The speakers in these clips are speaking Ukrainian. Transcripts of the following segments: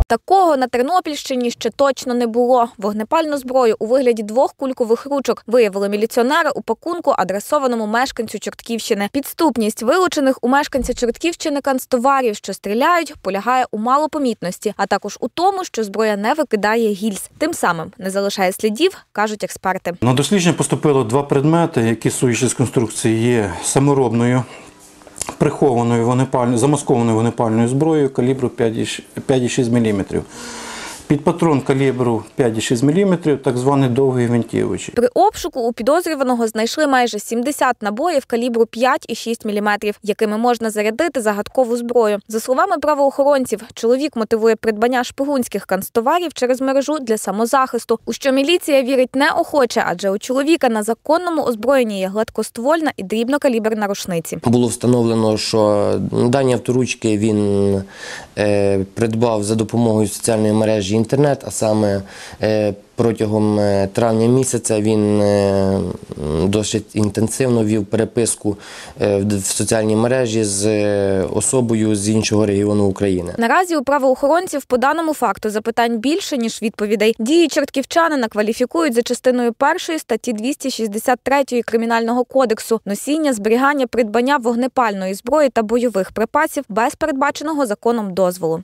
Такого на Тернопільщині ще точно не було. Вогнепальну зброю у вигляді 2 кулькових ручок виявили міліціонери у пакунку, адресованому мешканцю Чортківщини. Підступність вилучених у мешканця Чортківщини канцтоварів, що стріляють, полягає у малопомітності, а також у тому, що зброя не викидає гільз. Тим самим не залишає слідів, кажуть експерти. На дослідження поступило 2 предмети, які, судячи з конструкції, є саморобною, прихованою замаскованою вогнепальною зброєю калібру 5,6 мм. Під патрон калібру 5,6 мм, так званий довгий гвинтівочок. При обшуку у підозрюваного знайшли майже 70 набоїв калібру 5,6 мм, якими можна зарядити загадкову зброю. За словами правоохоронців, чоловік мотивує придбання шпигунських канцтоварів через мережу для самозахисту, у що міліція вірить неохоче, адже у чоловіка на законному озброєнні є гладкоствольна і дрібнокаліберна рушниці. Було встановлено, що дані авторучки він придбав за допомогою соціальної мережі інтернет, а саме протягом травня місяця він досить інтенсивно вів переписку в соціальній мережі з особою з іншого регіону України. Наразі у правоохоронців по даному факту запитань більше, ніж відповідей. Дії чортківчанина кваліфікують за частиною 1 статті 263 Кримінального кодексу – носіння, зберігання, придбання вогнепальної зброї та бойових припасів без передбаченого законом дозволу.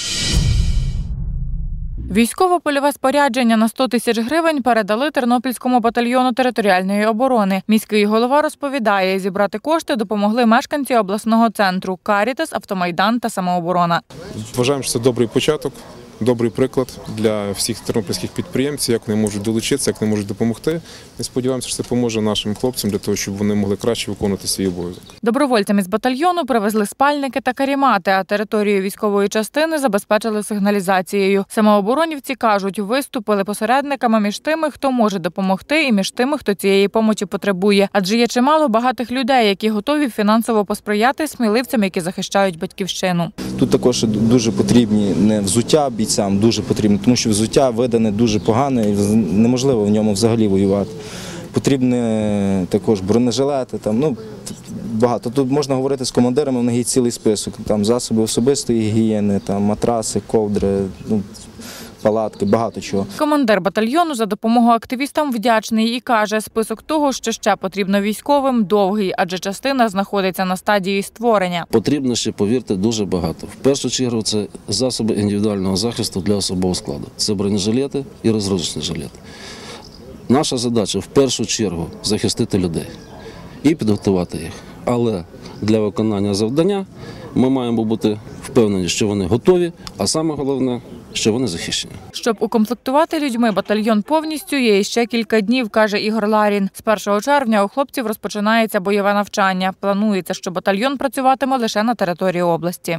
Військово-польове спорядження на 100 тисяч гривень передали Тернопільському батальйону територіальної оборони. Міський голова розповідає, зібрати кошти допомогли мешканці обласного центру «Карітас», «Автомайдан» та «Самооборона». Вважаємо, що це добрий початок, добрий приклад для всіх тернопільських підприємців, як вони можуть долучитися, як вони можуть допомогти. Ми сподіваємося, що це допоможе нашим хлопцям для того, щоб вони могли краще виконувати свій обов'язок. Добровольцям із батальйону привезли спальники та карімати, а територію військової частини забезпечили сигналізацією. Самооборонівці кажуть, виступили посередниками між тими, хто може допомогти, і між тими, хто цієї помочі потребує. Адже є чимало багатих людей, які готові фінансово посприяти сміливцям, які захищають батьківщину. Тут також дуже потрібні не взуття бійцям, дуже потрібно, тому що взуття видане дуже погане і неможливо в ньому взагалі воювати. Потрібні також бронежилети, багато. Тут можна говорити з командирами, в них є цілий список. Засоби особистої гігієни, матраси, ковдри, палатки, багато чого. Командир батальйону за допомогу активістам вдячний і каже, список того, що ще потрібно військовим, довгий, адже частина знаходиться на стадії створення. Потрібно ще, повірте, дуже багато. В першу чергу це засоби індивідуального захисту для особового складу. Це бронежилети і розгрузочні жилети. Наша задача в першу чергу захистити людей і підготувати їх. Але для виконання завдання ми маємо бути впевнені, що вони готові, а саме головне, що вони захищені. Щоб укомплектувати людьми батальйон повністю, є ще кілька днів, каже Ігор Ларін. З 1 червня у хлопців розпочинається бойове навчання. Планується, що батальйон працюватиме лише на території області.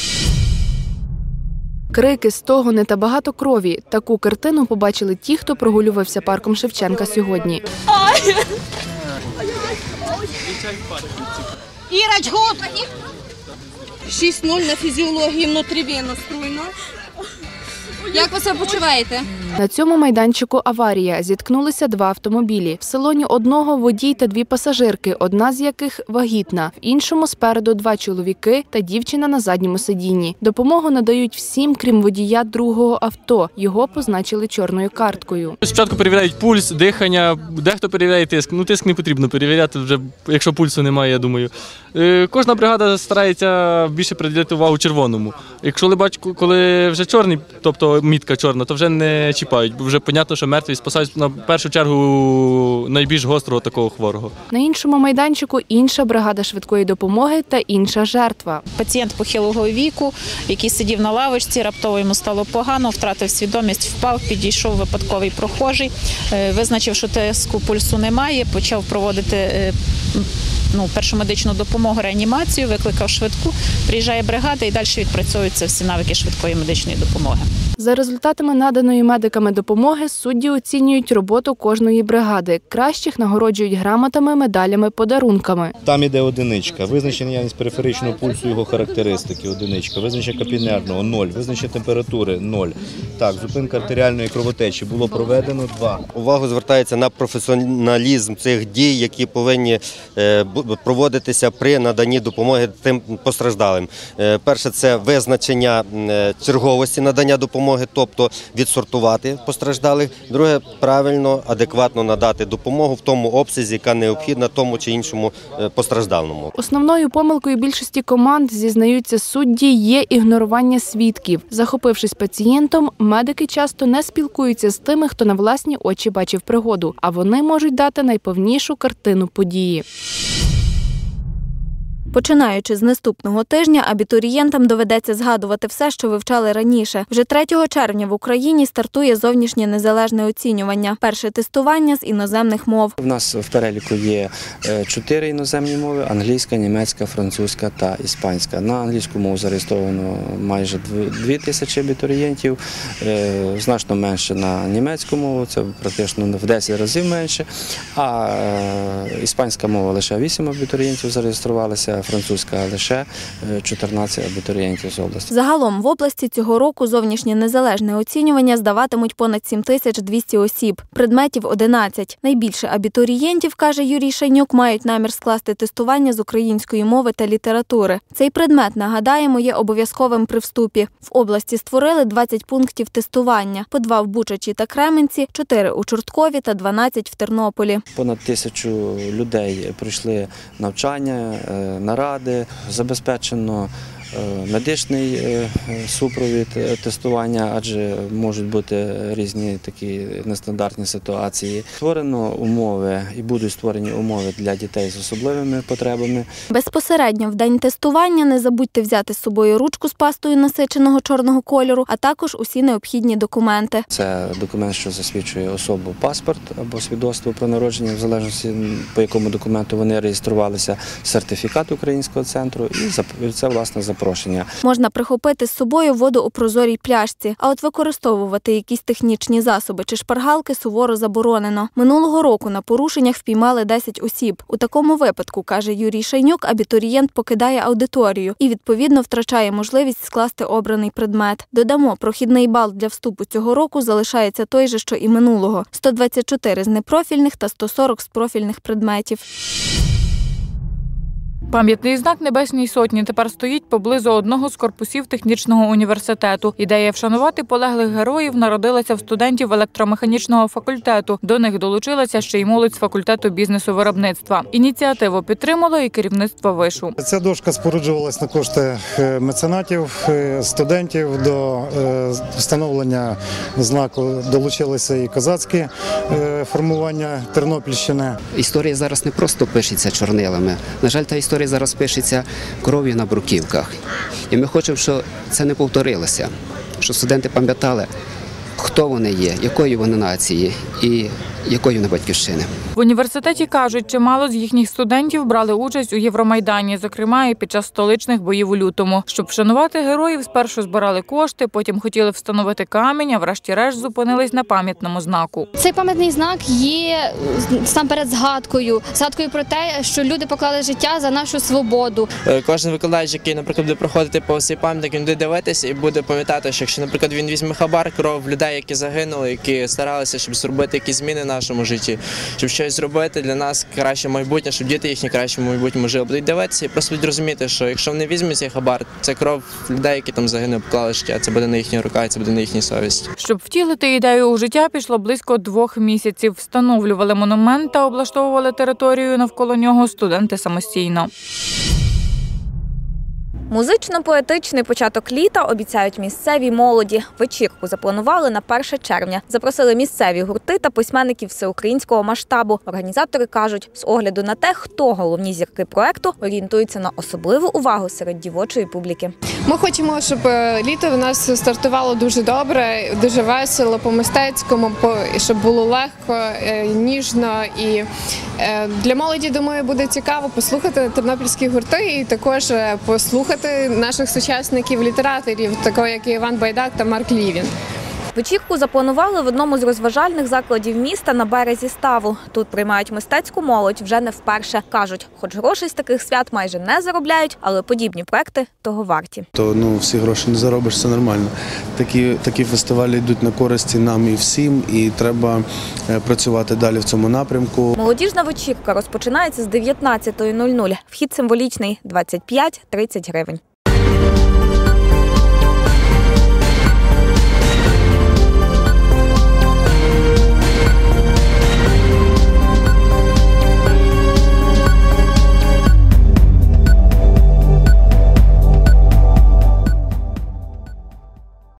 Крики, стогони та багато крові. Таку картину побачили ті, хто прогулювався парком Шевченка сьогодні. Іра, чгут! 6-0 на фізіології внутрівенно струйно. Як ви себе почуваєте? На цьому майданчику аварія. Зіткнулися 2 автомобілі. В салоні одного водій та 2 пасажирки, одна з яких вагітна. В іншому спереду 2 чоловіки та дівчина на задньому сидінні. Допомогу надають всім, крім водія другого авто. Його позначили чорною карткою. Спочатку перевіряють пульс, дихання, дехто перевіряє тиск. Тиск не потрібно перевіряти, вже, якщо пульсу немає, я думаю. Кожна бригада старається більше приділяти увагу червоному. Якщо бачу, коли вже чорний, тобто мітка чорна, то вже не чіпають, бо вже зрозуміло, що мертві спасають на першу чергу найбільш гострого такого хворого. На іншому майданчику інша бригада швидкої допомоги та інша жертва. Пацієнт похилого віку, який сидів на лавочці, раптово йому стало погано, втратив свідомість, впав, підійшов випадковий прохожий, визначив, що тиску пульсу немає, почав проводити першу медичну допомогу, реанімацію, викликав швидку, приїжджає бригада і далі відпрацьовуються всі навики швидкої медичної допомоги. За результатами наданої медиками допомоги судді оцінюють роботу кожної бригади. Кращих нагороджують грамотами, медалями, подарунками. Там іде одиничка, визначення наявність периферичного пульсу, його характеристики, одиничка, визначення капілярного – 0, визначення температури – 0. Так, зупинка артеріальної кровотечі було проведено 2. Увагу звертається на професіоналізм цих дій, які повинні проводитися при наданні допомоги тим постраждалим. Перше – це визначення черговості надання допомоги, тобто відсортувати постраждалих. Друге – правильно, адекватно надати допомогу в тому обсязі, яка необхідна тому чи іншому постраждалому. Основною помилкою більшості команд, зізнаються судді, є ігнорування свідків. Захопившись пацієнтом, медики часто не спілкуються з тими, хто на власні очі бачив пригоду, а вони можуть дати найповнішу картину події. Починаючи з наступного тижня, абітурієнтам доведеться згадувати все, що вивчали раніше. Вже 3 червня в Україні стартує зовнішнє незалежне оцінювання. Перше тестування з іноземних мов. У нас в переліку є 4 іноземні мови – англійська, німецька, французька та іспанська. На англійську мову зареєстровано майже 2000 абітурієнтів, значно менше на німецьку мову, це практично в 10 разів менше, а іспанська мова лише 8 абітурієнтів зареєструвалися, французька лише 14 абітурієнтів з області. Загалом в області цього року зовнішнє незалежне оцінювання здаватимуть понад 7200 осіб. Предметів 11. Найбільше абітурієнтів, каже Юрій Шайнюк, мають намір скласти тестування з української мови та літератури. Цей предмет, нагадаємо, є обов'язковим при вступі. В області створили 20 пунктів тестування. По 2 в Бучачі та Кременці, 4 у Чорткові та 12 в Тернополі. Понад 1000 людей пройшли навчання, наради, забезпечено медичний супровід тестування, адже можуть бути різні такі нестандартні ситуації. Створено умови і будуть створені умови для дітей з особливими потребами. Безпосередньо в день тестування не забудьте взяти з собою ручку з пастою насиченого чорного кольору, а також усі необхідні документи. Це документ, що засвідчує особу, паспорт або свідоцтво про народження, в залежності по якому документу вони реєструвалися, сертифікат Українського центру і це, власне, запрошення. Можна прихопити з собою воду у прозорій пляшці, а от використовувати якісь технічні засоби чи шпаргалки суворо заборонено. Минулого року на порушеннях впіймали 10 осіб. У такому випадку, каже Юрій Шайнюк, абітурієнт покидає аудиторію і, відповідно, втрачає можливість скласти обраний предмет. Додамо, прохідний бал для вступу цього року залишається той же, що і минулого – 124 з непрофільних та 140 з профільних предметів. Пам'ятний знак Небесній Сотні тепер стоїть поблизу одного з корпусів технічного університету. Ідея вшанувати полеглих героїв народилася в студентів електромеханічного факультету. До них долучилася ще й молодь з факультету бізнесу-виробництва. Ініціативу підтримало і керівництво вишу. Ця дошка споруджувалась на кошти меценатів, студентів. До встановлення знаку долучилися і козацькі формування Тернопільщини. Історія зараз не просто пишеться чорнилами. На жаль, та історія зараз пишеться кров'ю на бруківках. І ми хочемо, щоб це не повторилося, щоб студенти пам'ятали, хто вони є, якої вони нації і якої вони батьківщини. В університеті кажуть, чимало з їхніх студентів брали участь у Євромайдані, зокрема і під час столичних боїв у лютому. Щоб вшанувати героїв, спершу збирали кошти, потім хотіли встановити камінь, а врешті-решт зупинились на пам'ятному знаку. Цей пам'ятний знак є насамперед згадкою про те, що люди поклали життя за нашу свободу. Кожен викладач, який, наприклад, буде проходити по цей пам'ятник, він буде дивитися і буде пам'ятати, що якщо, наприклад, він візьме хабар, кров людей, які загинули, які старалися, щоб зробити якісь зміни в нашому житті, щоб щось зробити для нас краще майбутнє, щоб діти їхні краще в майбутньому жили. Будуть дивитися і просто будуть розуміти, що якщо вони візьмуть цей хабар, це кров людей, які там загинули, поклали життя, це буде на їхній руках, це буде на їхній совісті. Щоб втілити ідею у життя, пішло близько 2 місяців. Встановлювали монумент та облаштовували територію навколо нього студенти самостійно. Музично-поетичний початок літа обіцяють місцеві молоді. Вечірку запланували на 1 червня. Запросили місцеві гурти та письменників всеукраїнського масштабу. Організатори кажуть, з огляду на те, хто головні зірки проекту, орієнтуються на особливу увагу серед дівочої публіки. Ми хочемо, щоб літо у нас стартувало дуже добре, дуже весело, по-мистецькому, щоб було легко, ніжно. І для молоді, думаю, буде цікаво послухати тернопільські гурти і також послухати наших сучасників-літераторів, такого як Іван Байдак та Марк Лівін. Вечірку запланували в одному з розважальних закладів міста на березі ставу. Тут приймають мистецьку молодь вже не вперше. Кажуть, хоч грошей з таких свят майже не заробляють, але подібні проекти того варті. Всі гроші не заробиш, це нормально. Такі фестивалі йдуть на користь нам і всім, і треба працювати далі в цьому напрямку. Молодіжна вечірка розпочинається з 19:00. Вхід символічний – 25-30 гривень.